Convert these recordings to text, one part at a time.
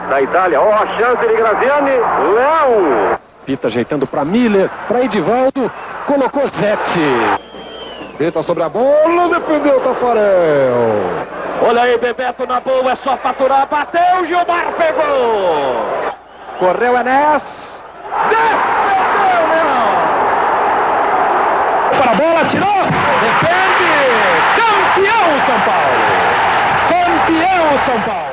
da Itália. Ó, a chance de Graziani. Leão. Pita ajeitando para Miller, para Edivaldo, colocou Zete. Pita sobre a bola, defendeu Tafarel. Olha aí, Bebeto na boa, é só faturar, bateu, Gilmar pegou. Correu Enéas. Defendeu, Leão. Para a bola, tirou. Defende. Campeão São Paulo. Campeão São Paulo.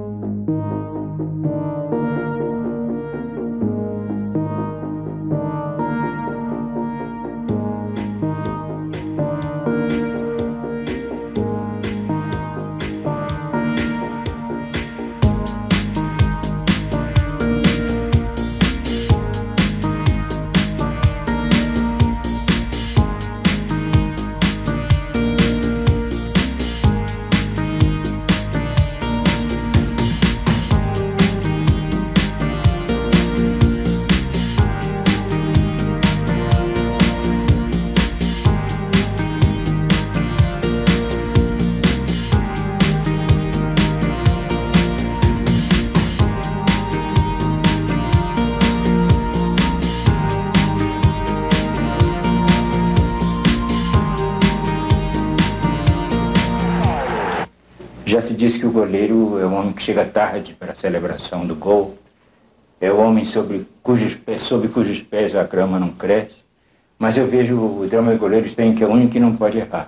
Já se diz que o goleiro é o homem que chega tarde para a celebração do gol, é o homem sob cujos pés a grama não cresce, mas eu vejo o drama de goleiros tem que é o único que não pode errar.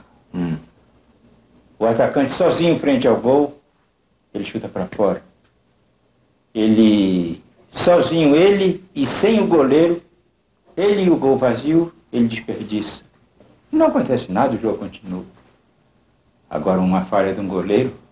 O atacante sozinho frente ao gol, ele chuta para fora. Ele, sozinho, ele e sem o goleiro, ele e o gol vazio, ele desperdiça. Não acontece nada, o jogo continua. Agora, uma falha de um goleiro,